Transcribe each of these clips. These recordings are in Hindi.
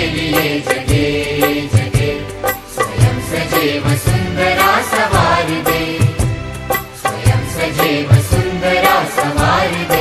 लिए जगे जगे, स्वयं सजे वसुंधरा सवार दे, स्वयं सजे वसुंधरा सवार दे।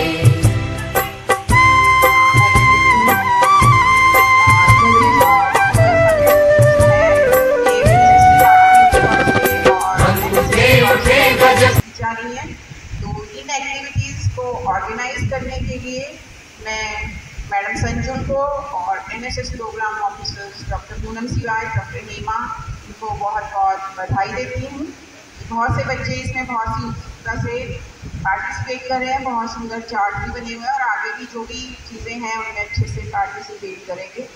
तो इन एक्टिविटीज़ को ऑर्गेनाइज करने के लिए मैं मैडम संजुन को और NSS program officers doctor Poonam Sivay, doctor Hema, इनको बहुत बहुत बधाई देती हूँ। बहुत से बच्चे इसमें बहुत सी उत्सुकता से पार्टिसिपेट कर रहे हैं, बहुत सुंदर चार्ट भी बने हुए हैं और आगे भी जो भी चीज़ें हैं उनमें अच्छे से पार्टिसिपेट करेंगे।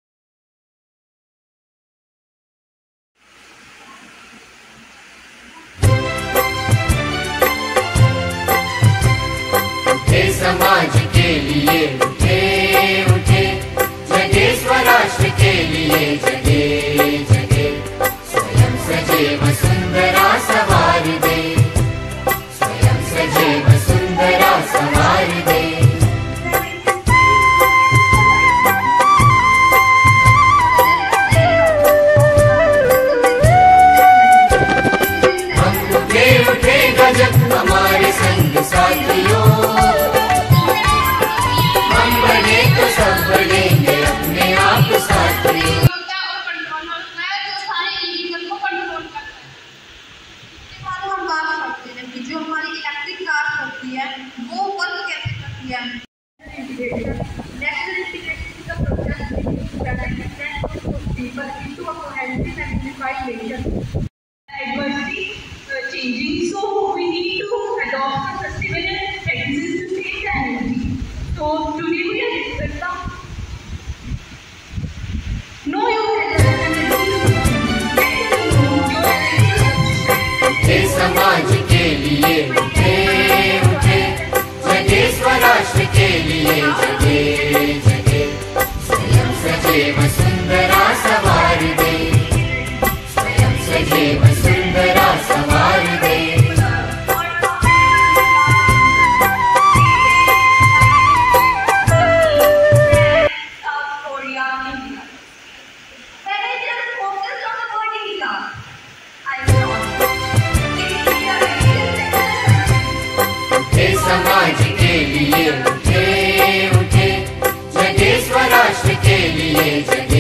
समाज के लिए उठे उठे, जगे स्वराष्ट्र के लिए जगे जगे, स्वयं सजे वसुंधरा सवार दे, स्वयं सजे वसुंधरा सवार दे। हम उठे उठे गजब हमारे संग साथियों, सब बढ़ेंगे अपने आप साथियों। हम बात करते हैं कि जो हमारी इलेक्ट्रिक कार होती है वो वर्क कैसे करती है। नेशनल इंटीग्रेशन का process people into a cohesive and unified nation. Diversity changing, so we need to adopt a sustainable practices to save the energy. So today we are discussing know your समाज के लिए उठे उठे, जगे स्वराष्ट्र के लिए जगे जगे, स्वयं सजे वसुंधरा सवार दे, स्वयं सजे वसुंधरा सवार दे। समाज के लिए उठे उठे, जगे स्वराष्ट्र के लिए जगे।